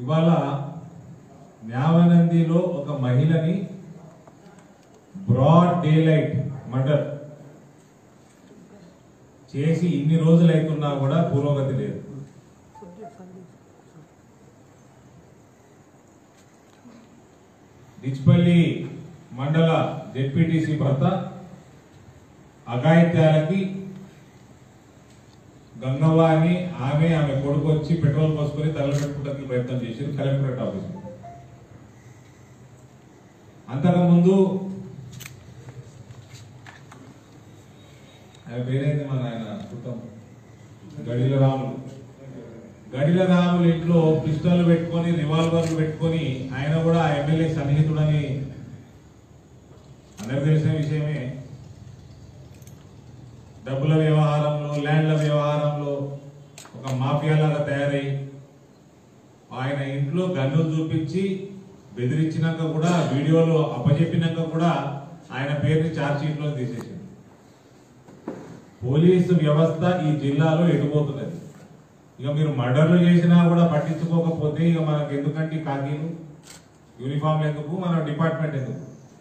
ఇవాళ న్యావనందిలో ఒక మహిళని బ్రాడ్ డే లైట్ మర్డర్ చేసి ఇన్ని రోజులైతున్నా కూడా పురోగతి లేదు. డిచ్పల్లి మండల జెడ్పీటీసీ భర్త అఘాయిత్యాలకి గంగవ్వ అని ఆమె కొడుకు వచ్చి పెట్రోల్ పోసుకొని తగలబెట్టుకోవడానికి ప్రయత్నం చేశారు కలెక్టరేట్ ఆఫీస్. అంతకుముందు ఆయన పేరైంది మన ఆయన కుటుంబం గడిల రాములు ఇంట్లో పిస్టల్ పెట్టుకొని రివాల్వర్లు పెట్టుకొని ఆయన కూడా ఎమ్మెల్యే సన్నిహితుడని అందరికి తెలిసిన విషయమే. డబ్బుల వ్యవహారంలో ల్యాండ్ల వ్యవహారంలో ఒక మాఫియాలాగా తయారై ఆయన ఇంట్లో గన్నులు చూపించి బెదిరించినాక కూడా వీడియోలో అప్పచెప్పినాక కూడా ఆయన పేరుని ఛార్జ్ షీట్లో తీసేసింది. పోలీసు వ్యవస్థ ఈ జిల్లాలో ఎడిపోతున్నది. ఇక మీరు మర్డర్లు చేసినా కూడా పట్టించుకోకపోతే ఇక మనకు ఎందుకంటే ఖాకీలు యూనిఫామ్ ఎందుకు, మన డిపార్ట్మెంట్ ఎందుకు?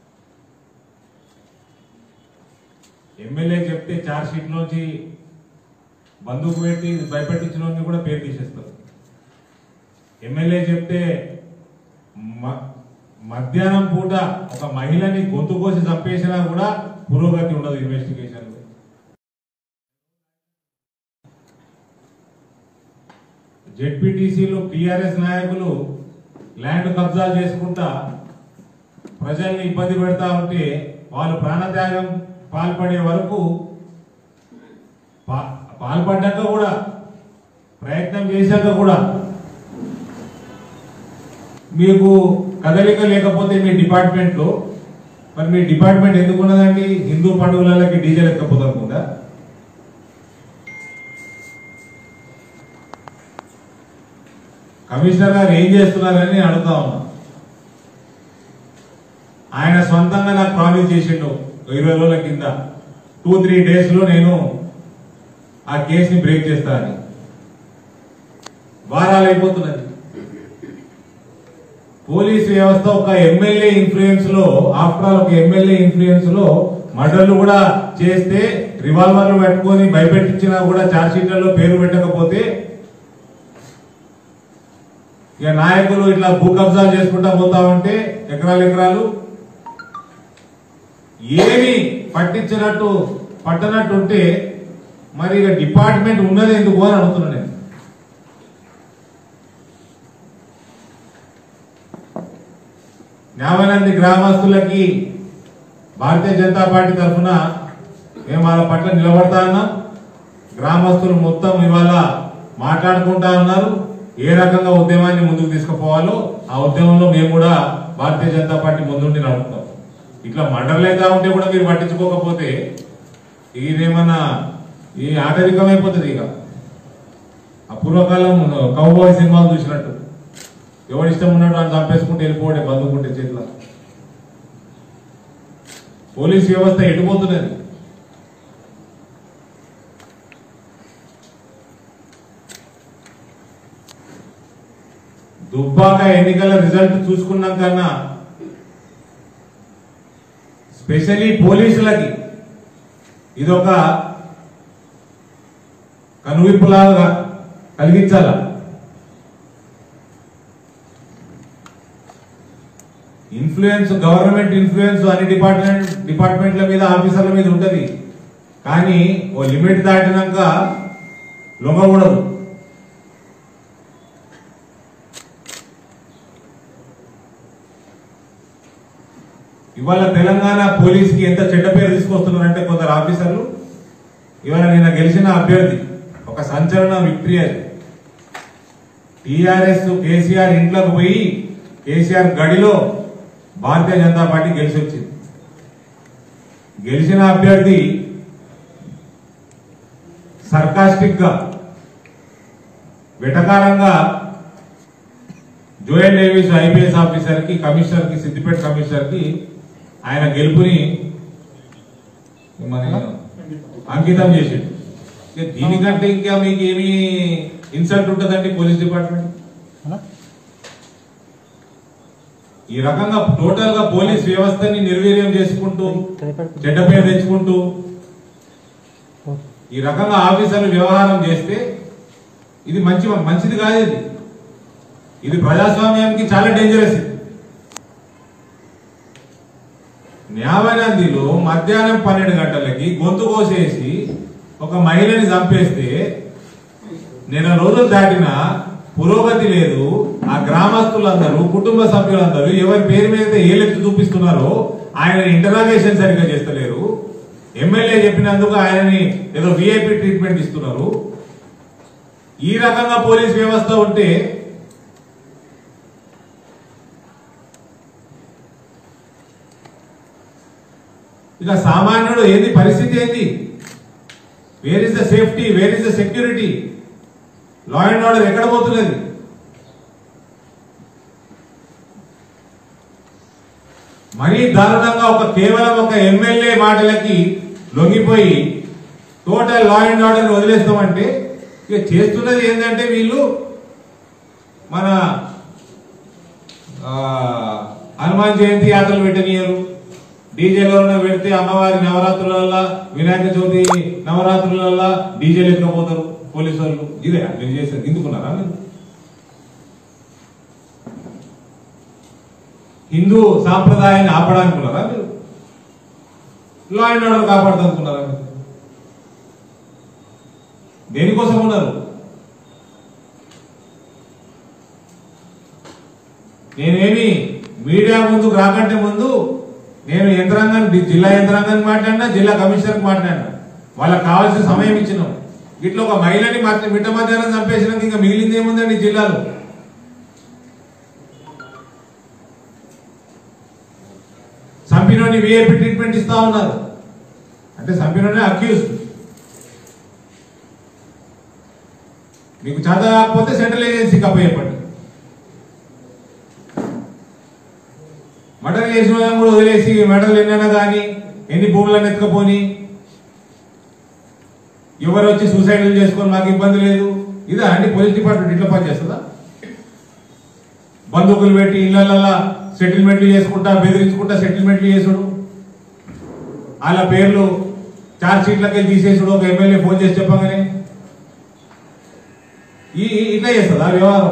ఎమ్మెల్యే చెప్తే ఛార్జ్ షీట్ నుంచి బంధుకు పెట్టి భయపెట్టించిన కూడా పేరు తీసేస్తారు. ఎమ్మెల్యే చెప్తే మధ్యాహ్నం పూట ఒక మహిళని గొంతు కోసి చంపేసినా కూడా పురోగతి ఉండదు ఇన్వెస్టిగేషన్. జెడ్పీటీసీలో టీఆర్ఎస్ నాయకులు ల్యాండ్ కబ్జా చేసుకుంటా ప్రజల్ని ఇబ్బంది పెడతా ఉంటే వాళ్ళు ప్రాణత్యాగం పాల్పడే వరకు పాల్పడ్డాక కూడా ప్రయత్నం చేశాక కూడా మీకు కదలిక లేకపోతే మీ డిపార్ట్మెంట్లో మరి మీ డిపార్ట్మెంట్ ఎందుకు ఉన్నదండి? హిందూ పండుగలకి డీజే ఎక్కపోతుందా? కమిషనర్ గారు ఏం చేస్తున్నారని అడుగుతా ఉన్నా. ఆయన సొంతంగా నాకు ప్రామిస్ చేసిండు 20 రోజుల కింద 2-3 days లో నేను ఆ కేసుని బ్రేక్ చేస్తానని. వారాలు అయిపోతున్నది. పోలీసు వ్యవస్థ ఒక ఎమ్మెల్యే ఇన్ఫ్లుయెన్స్ లో, ఆఫ్టర్ ఆల్ ఒక ఎమ్మెల్యే ఇన్ఫ్లుయెన్స్ లో మర్డర్లు కూడా చేస్తే రివాల్వర్లు పెట్టుకొని భయపెట్టించినా కూడా ఛార్జ్ షీట్లలో పేరు పెట్టకపోతే ఇక నాయకులు ఇట్లా భూ కబ్జా చేసుకుంటా పోతా ఉంటే ఎకరాలు ఏమి పట్టనట్టు ఉంటే మరి ఇక డిపార్ట్మెంట్ ఉన్నది ఎందుకు అని అడుగుతున్నా నేను. న్యావనంది గ్రామస్తులకి భారతీయ జనతా పార్టీ తరఫున మేము వాళ్ళ పట్ల నిలబడతా ఉన్నాం. గ్రామస్తులు మొత్తం ఇవాళ మాట్లాడుకుంటా ఉన్నారు ఏ రకంగా ఉద్యమాన్ని ముందుకు తీసుకుపోవాలో. ఆ ఉద్యమంలో మేము కూడా భారతీయ జనతా పార్టీ ముందుండి నడుపుతాం. ఇట్లా మర్డర్లు అయితే ఉంటే కూడా మీరు పట్టించుకోకపోతే ఇదేమన్నా ఈ ఆటవికమైపోతుంది. ఇక అపూర్వకాలం కౌబాయ్ సినిమాలు చూసినట్టు ఎవరి ఇష్టం ఉన్నట్టు అని చంపేసుకుంటే వెళ్ళిపోవడే బందుకుంటే చేతిలో. పోలీస్ వ్యవస్థ ఎటుపోతున్నది. దుబ్బాక ఎన్నికల రిజల్ట్ చూసుకున్నాం కన్నా స్పెషల్లీ పోలీసులకి ఇదొక కనువిప్పులాగా కలిగించాల. ఇన్ఫ్లుయెన్స్, గవర్నమెంట్ ఇన్ఫ్లుయెన్స్ అన్ని డిపార్ట్మెంట్ల మీద, ఆఫీసర్ల మీద ఉంటది. కానీ ఓ లిమిట్ దాటినాక లొంగకూడదు. ఇవాళ తెలంగాణ పోలీసుకి ఎంత చెడ్డ పేరు తీసుకొస్తున్నారంటే కొందరు ఆఫీసర్లు. ఇవాళ నిన్న గెలిచిన అభ్యర్థి ఒక సంచలన విక్టరీ. అది టీఆర్ఎస్ కేసీఆర్ ఇంట్లోకి పోయి కేసీఆర్ గడిలో భారతీయ జనతా పార్టీ గెలిచి వచ్చింది. గెలిచిన అభ్యర్థి సర్కాస్టిక్ గా, వెటకారంగా జోయల్ డేవిస్ ఐపీఎస్ ఆఫీసర్ కి, కమిషనర్ కి, సిద్దిపేట కమిషనర్ కి ఆయన గెలుపుని అంకితం చేసిండు. దీనికంటే ఇంకా మీకు ఏమి ఇన్సల్ట్ ఉంటుందండి పోలీస్ డిపార్ట్మెంట్? ఈ రకంగా టోటల్ గా పోలీస్ వ్యవస్థని నిర్వీర్యం చేసుకుంటూ చెడ్డ పేరు తెచ్చుకుంటూ ఈ రకంగా ఆఫీసర్లు వ్యవహారం చేస్తే ఇది మంచిది కాదు. ఇది ప్రజాస్వామ్యానికి చాలా డేంజరస్. న్యాయనందిలో మధ్యాహ్నం 12 గంటలకి గొంతు కోసేసి ఒక మహిళని చంపేస్తే నెల రోజులు దాటినా పురోగతి లేదు. ఆ గ్రామస్తులందరూ కుటుంబ సభ్యులందరూ ఎవరి పేరు మీద ఏలెత్తి చూపిస్తున్నారో ఆయన ఇంటరాగేషన్ సరిగ్గా చేస్తలేరు. ఎమ్మెల్యే చెప్పినందుకు ఆయనని ఏదో విఐపి ట్రీట్మెంట్ ఇస్తున్నారు. ఈ రకంగా పోలీస్ వ్యవస్థ ఉంటే ఇక సామాన్యుడు ఏంది పరిస్థితి ఏంది? Where is the safety, where is the security? Law and order ఎక్కడ పోతున్నది? మరీ దారుణంగా కేవలం ఒక ఎమ్మెల్యే మాటలకి లొంగిపోయి టోటల్ లా అండ్ ఆర్డర్ వదిలేస్తామంటే ఇక చేస్తున్నది ఏంటంటే వీళ్ళు మన హనుమాన్ జయంతి యాత్రలు పెట్టనియరు, డీజేలో పెడితే అమ్మవారి నవరాత్రులలో వినాయక చవితి నవరాత్రులలో డీజేలు ఎత్తుకపోతారు పోలీసు వాళ్ళు. ఇదే మీరు చేస్తారు. ఎందుకున్నారా మీరు? హిందూ సాంప్రదాయాన్ని ఆపడానుకున్నారా మీరు? లా అండ్ ఆర్డర్ కాపాడుతున్నారు. దేనికోసం ఉన్నారు? నేనేమి మీడియా ముందుకు రాకంటే ముందు నేను యంత్రాంగాన్ని, జిల్లా యంత్రాంగాన్ని మాట్లాడినా, జిల్లా కమిషనర్కి మాట్లాడినా. వాళ్ళకి కావాల్సిన సమయం ఇచ్చినాం. ఇట్లా ఒక మహిళని మిట్ట మధ్యాహ్నం చంపేసినాక ఇంకా మిగిలింది ఏముందండి జిల్లాలో? సంపినోని విఐపి ట్రీట్మెంట్ ఇస్తా ఉన్నారు. అంటే సంపినోనే అక్యూజ్డ్. మీకు చేత కాకపోతే సెంట్రల్ ఏజెన్సీకి అప్పచెప్పండి. మర్డర్ చేసిన వాళ్ళని కూడా వదిలేసి మర్డర్లు ఎన్నైనా కానీ ఎన్ని భూములను ఎత్తుకపోని ఎవరు వచ్చి సూసైడ్లు చేసుకొని మాకు ఇబ్బంది లేదు. ఇదా అండి పోలీస్ డిపార్ట్మెంట్ ఇట్లా పనిచేస్తుందా? బంధువులు పెట్టి ఇళ్లల్లో సెటిల్మెంట్లు చేసుకుంటా, బెదిరించుకుంటా సెటిల్మెంట్లు చేసుడు, వాళ్ళ పేర్లు ఛార్జ్ షీట్లకే తీసేసుడు, ఒక ఎమ్మెల్యే ఫోన్ చేసి చెప్పగానే ఇట్లా చేస్తుందా వ్యవహారం?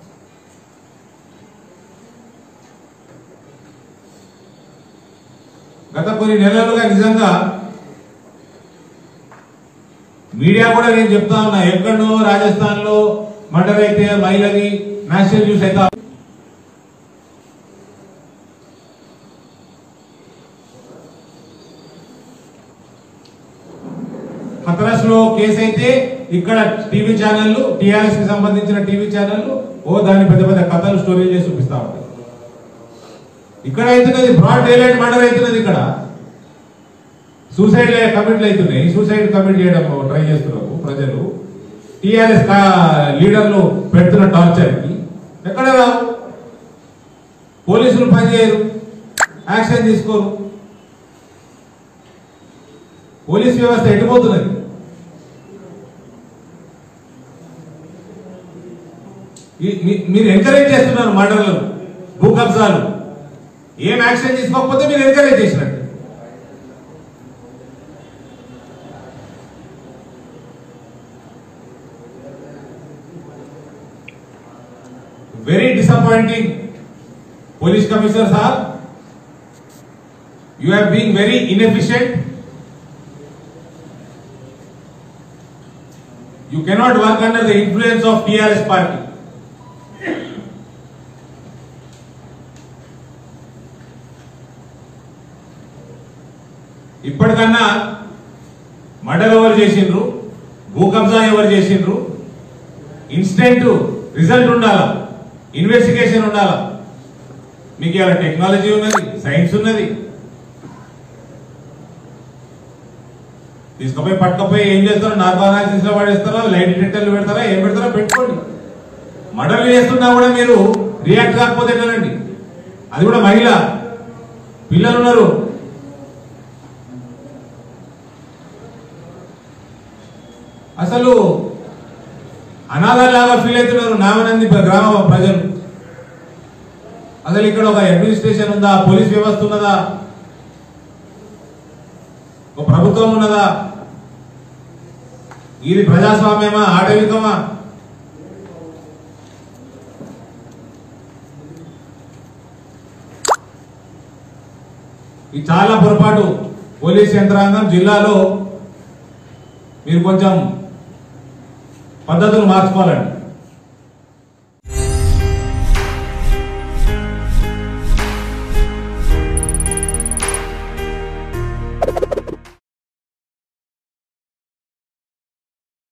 గత కొన్ని నెలలుగా నిజంగా మీడియా కూడా నేను చెప్తా ఉన్నా, ఎక్కడో రాజస్థాన్ లో మర్డర్ అయితే మహిళని నేషనల్ న్యూస్ అయితే హతరస్ లో కేసు అయితే ఇక్కడ టీవీ ఛానళ్లు, టీఆర్ఎస్ కి సంబంధించిన టీవీ ఛానళ్లు దాన్ని పెద్ద పెద్ద కథలు స్టోరీలు చేసి చూపిస్తా ఉంటాయి. ఇక్కడ అవుతున్నది బ్రాడ్ డే లైట్ మర్డర్ అవుతున్నది. ఇక్కడ సూసైడ్ కమిట్లు అవుతున్నాయి. సూసైడ్ కమిట్ చేయడం ట్రై చేస్తున్నారు ప్రజలు. టీఆర్ఎస్ లీడర్లు పెడుతున్న టార్చర్ కి ఎక్కడ రావు. పోలీసులు పనిచేయరు, యాక్షన్ తీసుకోరు. పోలీస్ వ్యవస్థ ఎటుపోతున్నది? మీరు ఎంకరేజ్ చేస్తున్నారు మర్డర్లు, భూ కబ్జాలు. ఏం యాక్షన్ తీసుకోకపోతే మీరు ఎంకరేజ్ చేసినట్టు. Very disappointing police commissioner sahab, you have been very inefficient. You cannot work under the influence of TRS party. ఇప్పటికన్నా మర్డర్ ఎవరు చేసిండ్రు, భూ కబ్జా ఎవరు చేసిండ్రు, ఇన్స్టెంట్ రిజల్ట్ ఉండాలా, ఇన్వెస్టిగేషన్ ఉండాలా. మీకు ఇలా టెక్నాలజీ ఉన్నది, సైన్స్ ఉన్నది. తీసుకుపోయి పట్టుకపోయి ఏం చేస్తారో, నార్మల్ అనాలిసిస్ లో పడేస్తారా, లైట్ డిటెక్టర్లు పెడతారా, ఏం పెడతారో పెట్టుకోండి. మర్డర్లు చేస్తున్నా కూడా మీరు రియాక్ట్ కాకపోతే ఎట్లండి? అది కూడా మహిళ, పిల్లలు ఉన్నారు. అసలు అనాథలాగా ఫీల్ అవుతున్నారు నామనంది గ్రామ ప్రజలు. అసలు ఇక్కడ ఒక అడ్మినిస్ట్రేషన్ ఉందా? పోలీస్ వ్యవస్థ ఉన్నదా? ఒక ప్రభుత్వం ఉన్నదా? ఇది ప్రజాస్వామ్యమా? ఆటవికమా? ఇది చాలా పొరపాటు. పోలీస్ యంత్రాంగం జిల్లాలో మీరు కొంచెం పద్ధతులు మార్చుకోవాలండి.